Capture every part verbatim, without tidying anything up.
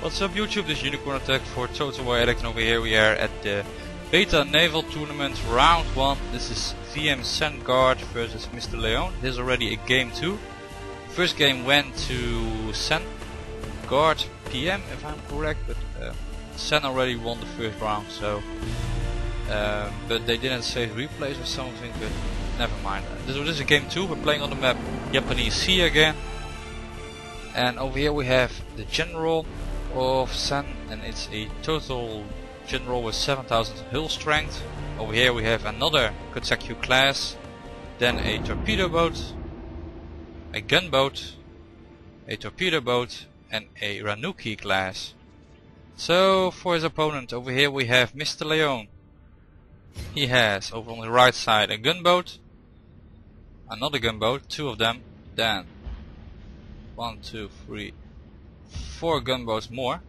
What's up YouTube, this is Unicorn Attack for Total War Addict, and over here we are at the Beta Naval Tournament round one. This is V M Sengard versus Mister Leon. This is already a game two. First game went to Sengard P M if I'm correct, but uh, Sen already won the first round, so uh, but they didn't save replays or something, but never mind. This, this is a game two, we're playing on the map Japanese Sea again. And over here we have the General of Sen, and it's a total General with seven thousand hull strength. Over here we have another Kotaku class, then a torpedo boat, a gunboat, a torpedo boat, and a Ranuki class. So for his opponent over here we have Mister Leon. He has over on the right side a gunboat, another gunboat, two of them, then one, two, three, four gunboats more.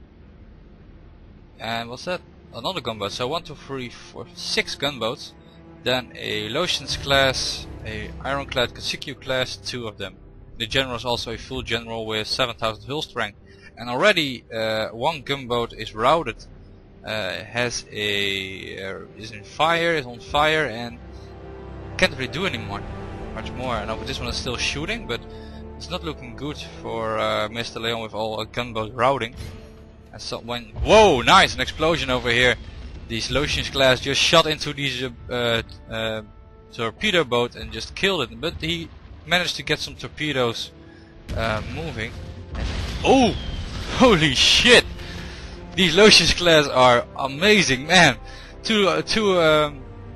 And what's that? Another gunboat. So one, two, three, four, six gunboats. Then a Lotians class, a Ironclad Kotaku class, two of them. The general is also a full general with seven thousand hull strength. And already uh, one gunboat is routed, uh, has a uh, is in fire, is on fire, and can't really do anymore much more. And over this one is still shooting, but it's not looking good for uh, Mister Leon with all uh, gunboats routing. And so when whoa, nice, an explosion over here. These Lotians class just shot into these uh, uh, torpedo boat and just killed it. But he managed to get some torpedoes uh, moving. And oh, holy shit! These Lotians class are amazing, man. Two, uh, two. Um,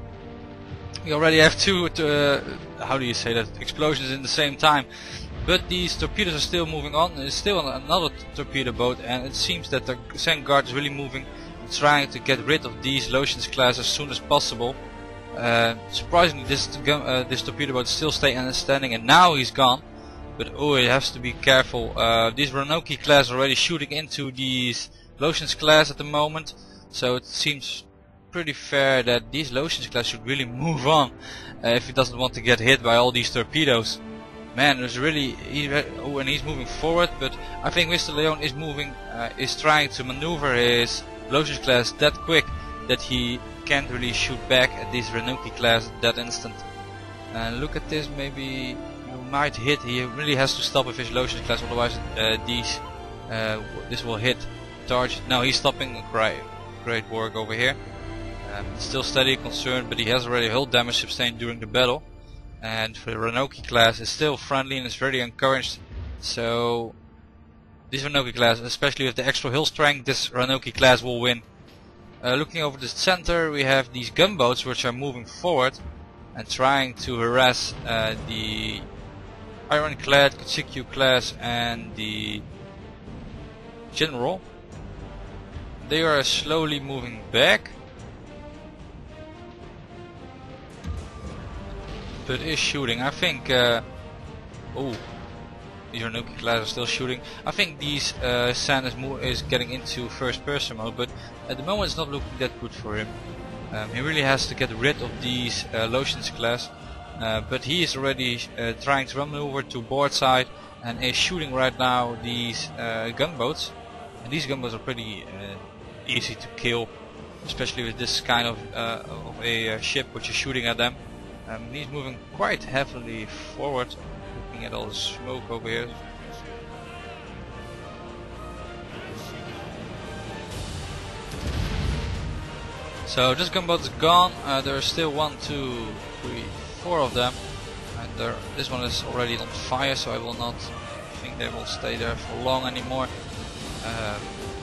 we already have two. Uh, how do you say that? Explosions in the same time. But these torpedoes are still moving on. There's still another torpedo boat, and it seems that the Sengard is really moving and trying to get rid of these Lotians class as soon as possible. Uh, surprisingly, this uh, this torpedo boat is still staying standing, and now he's gone. But oh, it has to be careful. Uh, these Ranuki class are already shooting into these Lotians class at the moment, so it seems pretty fair that these Lotians class should really move on uh, if he doesn't want to get hit by all these torpedoes. Man, there's really he, oh, and he's moving forward, but I think Mister Leon is moving, uh, is trying to maneuver his Lotians class that quick that he can't really shoot back at this Ranuki class at that instant. And look at this, maybe you might hit. He really has to stop with his Lotians class, otherwise uh, these uh, this will hit target. No, he's stopping. Great, great work over here. Um, still steady, concerned, but he has already hull damage sustained during the battle. And for the Ranuki class is still friendly and is very encouraged. So this Ranuki class, especially with the extra hull strength, this Ranuki class will win. Uh, looking over the center, we have these gunboats which are moving forward and trying to harass uh, the Ironclad Kotaku class and the General. They are slowly moving back, but is shooting. I think uh, oh, these Ranuki class are still shooting. I think these uh, Sen is, is getting into first person mode, but at the moment it's not looking that good for him. Um, he really has to get rid of these uh, Lotians class, uh, but he is already uh, trying to run over to board side and is shooting right now these uh, gunboats. And these gunboats are pretty uh, easy to kill, especially with this kind of, uh, of a uh, ship which is shooting at them. Um, he's moving quite heavily forward, looking at all the smoke over here. So this gunboat is gone. Uh, there are still one, two, three, four of them, and there, this one is already on fire, so I will not think they will stay there for long anymore. Um,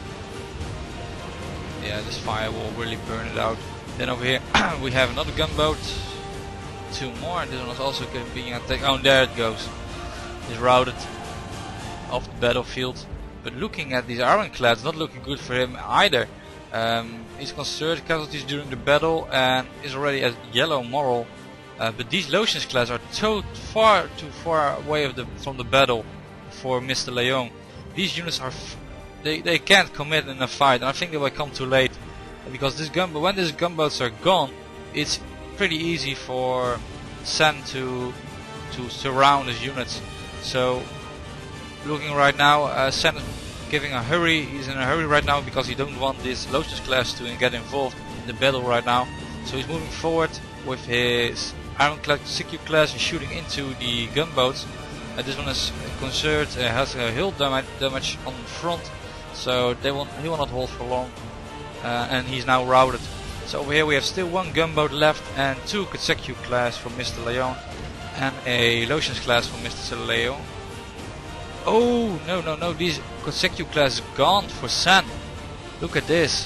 yeah, this fire will really burn it out. Then over here we have another gunboat. Two more. This one is also being attacked. Oh, there it goes. He's routed off the battlefield. But looking at these Ironclads, not looking good for him either. Um, he's concerned casualties during the battle and is already at yellow moral. Uh, but these Lotians class are too far too far away of the, from the battle for Mister Leon. These units are f they they can't commit in a fight, and I think they will come too late because this gun when these gunboats are gone, it's pretty easy for Sen to to surround his units. So looking right now, uh, Sen is giving a hurry. He's in a hurry right now because he don't want this Lotus class to get involved in the battle right now. So he's moving forward with his Ironclad Consecu class and shooting into the gunboats. Uh, this one is concerned, uh, has a hull damage, damage on the front, so they will he will not hold for long. Uh, and he's now routed. So over here we have still one gunboat left and two Consecu class from Mister Leon and a Lotions class from Mister Leon. Oh no no no! These Consecu class gone for Sen. Look at this.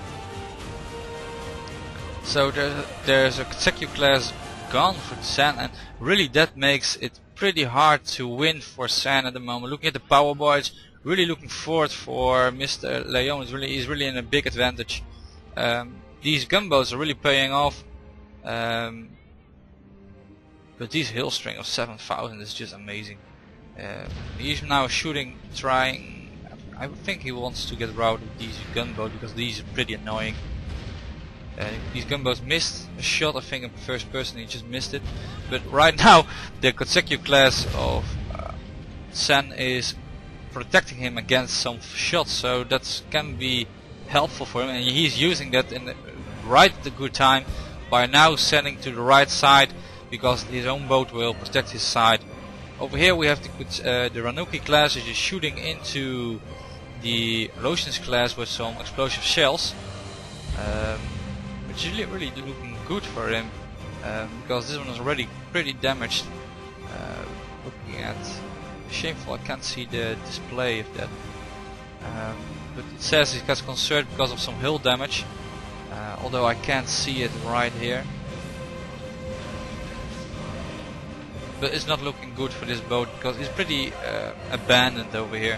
So there, there's a Consecu class gone for Sen, and really that makes it pretty hard to win for Sen at the moment. Looking at the power boys, really looking forward for Mister Leon. Is really he's really in a big advantage. Um, these gunboats are really paying off. Um, but these hill string of seven thousand is just amazing. Uh, he's now shooting, trying. I think he wants to get routed these gunboats because these are pretty annoying. Uh, these gunboats missed a shot, I think in first person he just missed it. But right now the Consecu class of uh, Sen is protecting him against some shots, so that can be helpful for him, and he's using that in the, right at the good time by now sending to the right side because his own boat will protect his side. Over here we have the, uh, the Ranuki class is just shooting into the Lotions class with some explosive shells. Um, which is really looking good for him, um, because this one is already pretty damaged. Uh, looking at shameful, I can't see the display of that, um, but it says he gets concerned because of some hull damage, uh, although I can't see it right here. But it's not looking good for this boat because it's pretty uh, abandoned over here.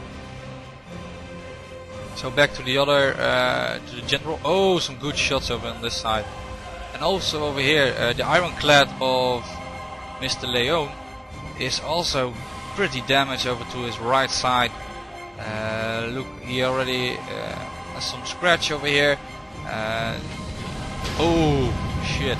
So back to the other, uh, to the general. Oh, some good shots over on this side. And also over here, uh, the Ironclad of Mister Leon is also pretty damaged over to his right side. Uh, look, he already uh, has some scratch over here. Uh, oh, shit.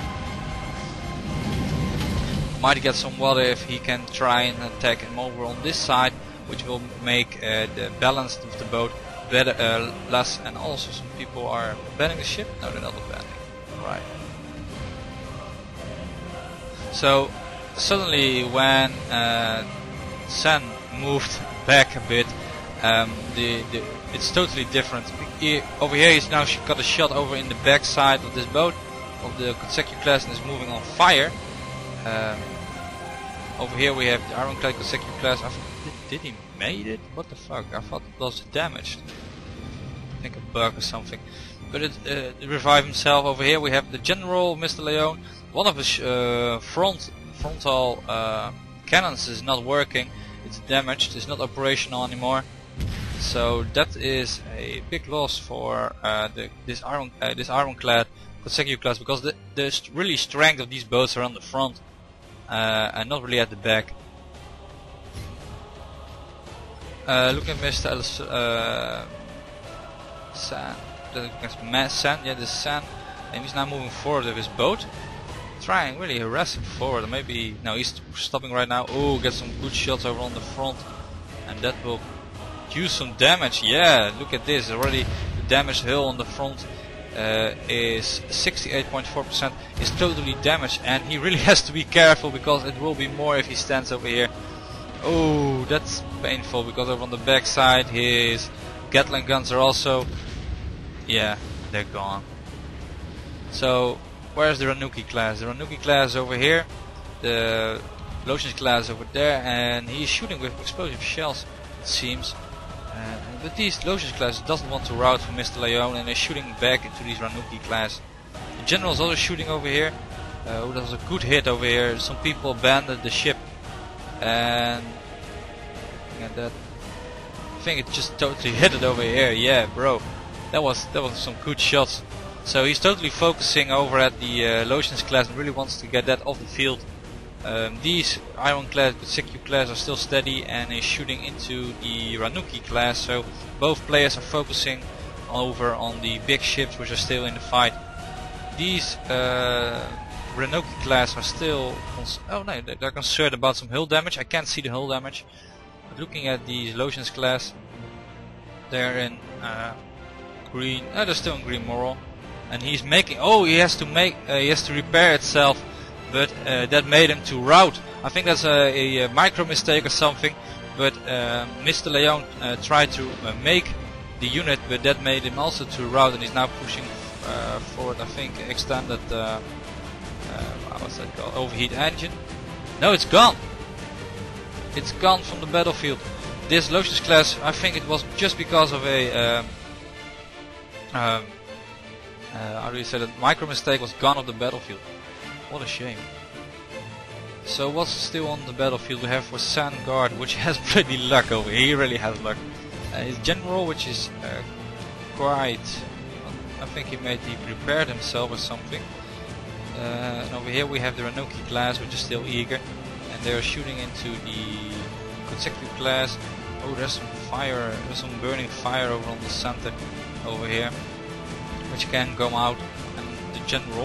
Might get some water if he can try and attack him over on this side, which will make uh, the balance of the boat better, uh, less, and also some people are abandoning the ship. No, they're not abandoning. Right. So suddenly, when uh, Sen moved back a bit, um, the, the it's totally different. He, over here, he's now got a shot over in the back side of this boat of the Consecu class and is moving on fire. Um, over here we have the Ironclad Consecu class. I did, did he made it? What the fuck? I thought it was damaged. I think a bug or something. But it, uh, it revived himself. Over here we have the General Mister Leon. One of his uh, front frontal uh, cannons is not working. It's damaged. It's not operational anymore. So that is a big loss for uh, the, this iron uh, this Ironclad Consecu class, because the, the st really strength of these boats are on the front uh, and not really at the back. Uh, look at Mister Uh, Sen. That's Sen. Yeah, this Sen. And he's now moving forward with his boat, trying really harass him forward. Maybe no, he's stopping right now. Oh, get some good shots over on the front, and that will do some damage. Yeah, look at this. Already the damaged hull on the front uh, is sixty-eight point four percent. Is totally damaged, and he really has to be careful because it will be more if he stands over here. Oh, that's painful because over on the back side his Gatling guns are also, yeah, they're gone. So where's the Ranuki class? The Ranuki class over here, the Lotions class over there, and he's shooting with explosive shells, it seems. Uh, but these Lotions class doesn't want to route for Mister Leon, and is shooting back into these Ranuki class. The General is also shooting over here. Uh, oh, that was a good hit over here. Some people abandoned the ship, and at that, I think it just totally hit it over here. Yeah, bro, that was that was some good shots. So he's totally focusing over at the uh, Lotions class and really wants to get that off the field. Um, these Ironclad Consecu class are still steady and is shooting into the Ranuki class. So both players are focusing over on the big ships which are still in the fight. These uh, Ranuki class are still oh no, they're concerned about some hull damage. I can't see the hull damage. But looking at the Lotions class, They're in uh, green. Uh, they're still in green moral, and he's making. Oh, he has to make. Uh, he has to repair itself, but uh, that made him to rout. I think that's a, a, a micro mistake or something. But uh, Mister Leon uh, tried to uh, make the unit, but that made him also to rout, and he's now pushing uh, forward. I think extended. Uh, uh, what's that called? Overheat engine. No, it's gone. It's gone from the battlefield. This Lucius class, I think it was just because of a um, um, uh, how do you say that, micro mistake, was gone off the battlefield. What a shame. So what's still on the battlefield? We have for Sandguard, which has pretty luck over here. He really has luck. Uh, his general, which is uh, quite, I think he made he prepared himself or something. Uh, and over here we have the Renoki class, which is still eager, and they're shooting into the consecutive class. Oh, there's some fire, there's some burning fire over on the center over here, which can go out, and the general.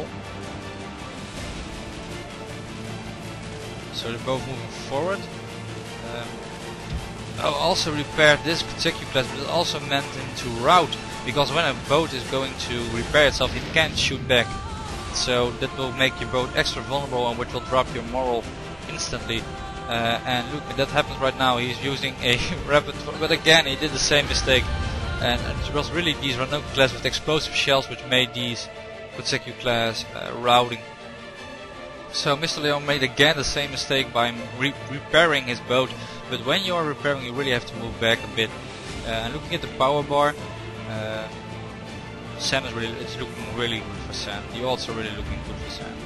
So they're both moving forward. Um, oh, also repaired this consecutive class, but it also meant him to rout, because when a boat is going to repair itself, it can't shoot back. So that will make your boat extra vulnerable, and which will drop your moral instantly. Uh, and look, that happens right now. He's using a rapid, but again he did the same mistake. And it was really these Renoki class with explosive shells which made these consecutive class uh, routing. So Mister Leon made again the same mistake by re repairing his boat. But when you are repairing, you really have to move back a bit. Uh, and looking at the power bar, uh, Sen is really, it's looking really good for Sen. You're also really looking good for Sen.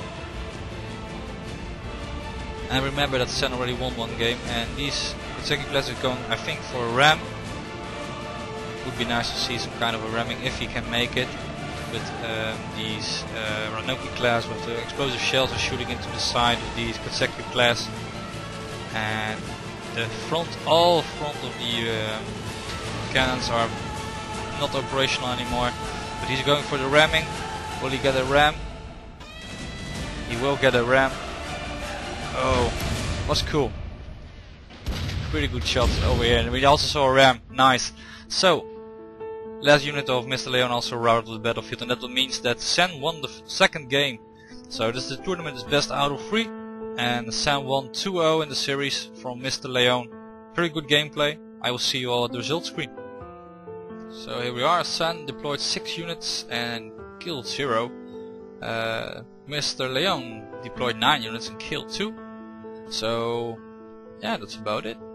And remember that Sen already won one game, and these consecutive classes are going, I think, for a ram. Would be nice to see some kind of a ramming if he can make it. But um, these uh, Renoki class with the explosive shells are shooting into the side of these consecutive class, and the front, all front of the um, cannons are not operational anymore. But he's going for the ramming. Will he get a ram? He will get a ram. Oh, was cool. Pretty good shots over here, and we also saw a ram. Nice. So, last unit of Mister Leon also routed the battlefield, and that means that Sen won the f second game. So this is the tournament is best out of three, and Sen won two zero in the series from Mister Leon. Pretty good gameplay. I will see you all at the result screen. So here we are. Sen deployed six units and killed zero. Uh, Mister Leon deployed nine units and killed two. So yeah, that's about it.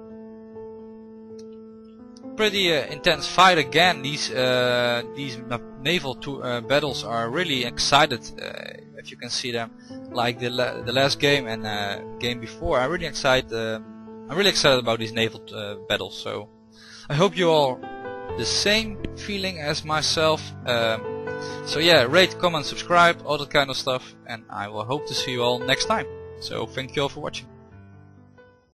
Pretty uh, intense fight again. These uh, these naval uh, battles are really excited. Uh, if you can see them, like the la the last game and uh, game before. I'm really excited. Uh, I'm really excited about these naval uh, battles. So I hope you all the same feeling as myself. Um, so yeah, rate, comment, subscribe, all that kind of stuff, and I will hope to see you all next time. So thank you all for watching.